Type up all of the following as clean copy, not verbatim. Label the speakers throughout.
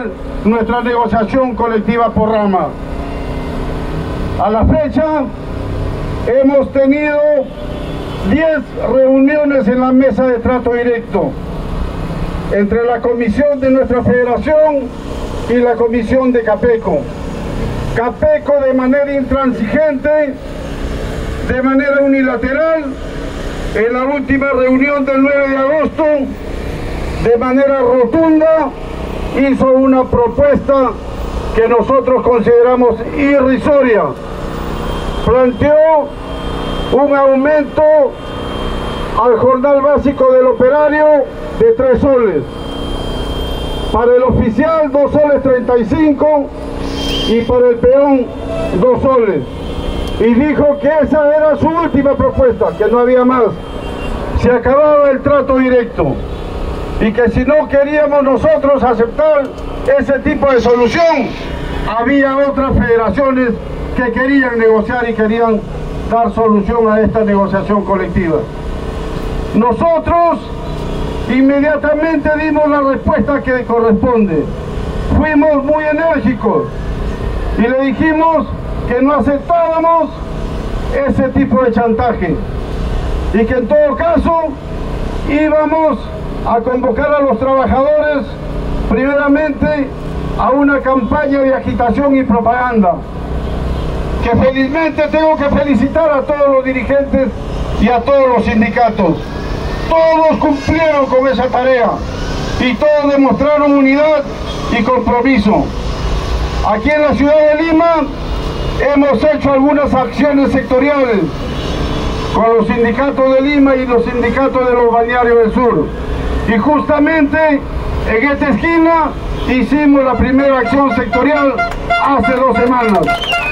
Speaker 1: nuestra negociación colectiva por rama. A la fecha hemos tenido 10 reuniones en la mesa de trato directo entre la comisión de nuestra federación y la comisión de Capeco. Capeco de manera intransigente, de manera unilateral, en la última reunión del 9 de agosto, de manera rotunda, hizo una propuesta que nosotros consideramos irrisoria. Planteó un aumento al jornal básico del operario de 3 soles. Para el oficial 2 soles 35 y para el peón 2 soles. Y dijo que esa era su última propuesta, que no había más. Se acababa el trato directo. Y que si no queríamos nosotros aceptar ese tipo de solución, había otras federaciones que querían negociar y querían dar solución a esta negociación colectiva. Nosotros inmediatamente dimos la respuesta que corresponde. Fuimos muy enérgicos y le dijimos que no aceptábamos ese tipo de chantaje y que en todo caso íbamos a convocar a los trabajadores primeramente a una campaña de agitación y propaganda, que felizmente tengo que felicitar a todos los dirigentes y a todos los sindicatos. Todos cumplieron con esa tarea y todos demostraron unidad y compromiso. Aquí en la ciudad de Lima hemos hecho algunas acciones sectoriales con los sindicatos de Lima y los sindicatos de los balnearios del sur. Y justamente en esta esquina hicimos la primera acción sectorial hace 2 semanas.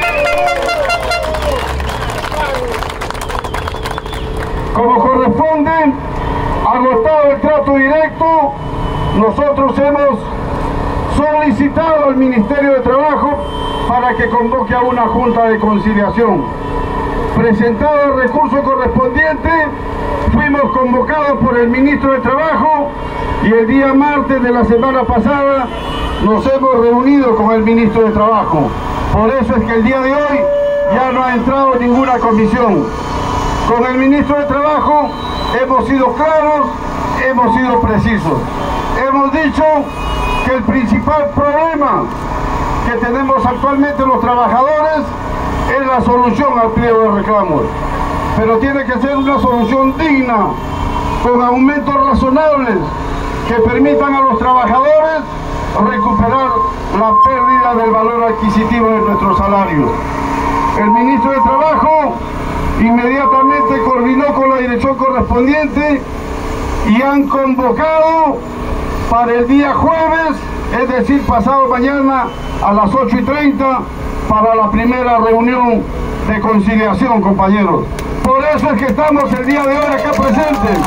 Speaker 1: Como corresponde, agotado el trato directo, nosotros hemos solicitado al Ministerio de Trabajo para que convoque a una junta de conciliación. Presentado el recurso correspondiente, fuimos convocados por el Ministro de Trabajo y el día martes de la semana pasada nos hemos reunido con el Ministro de Trabajo. Por eso es que el día de hoy ya no ha entrado ninguna comisión. Con el Ministro de Trabajo hemos sido claros, hemos sido precisos. Hemos dicho que el principal problema que tenemos actualmente los trabajadores es la solución al pliego de reclamos. Pero tiene que ser una solución digna, con aumentos razonables que permitan a los trabajadores recuperar la pérdida del valor adquisitivo de nuestros salarios. El Ministro de Trabajo inmediatamente coordinó con la dirección correspondiente y han convocado para el día jueves, es decir, pasado mañana a las 8:30, para la primera reunión de conciliación, compañeros. Por eso es que estamos el día de hoy acá presentes,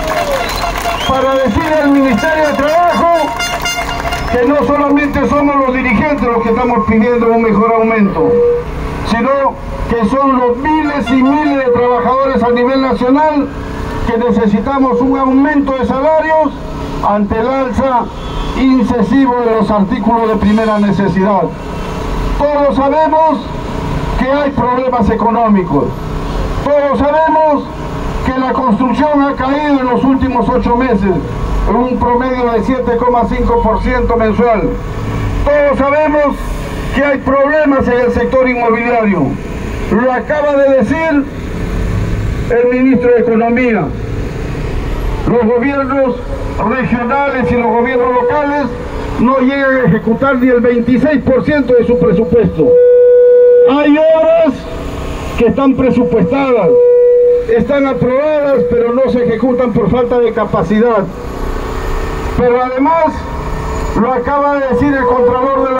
Speaker 1: para decirle al Ministerio de Trabajo que no solamente somos los dirigentes los que estamos pidiendo un mejor aumento, sino que son los miles y miles de trabajadores a nivel nacional que necesitamos un aumento de salarios ante el alza incesivo de los artículos de primera necesidad. Todos sabemos que hay problemas económicos, todos sabemos que la construcción ha caído en los últimos 8 meses en un promedio de 7,5% mensual. Todos sabemos que hay problemas en el sector inmobiliario. Lo acaba de decir el Ministro de Economía. Los gobiernos regionales y los gobiernos locales no llegan a ejecutar ni el 26% de su presupuesto. Hay obras que están presupuestadas, están aprobadas, pero no se ejecutan por falta de capacidad. Pero además, lo acaba de decir el Contralor de la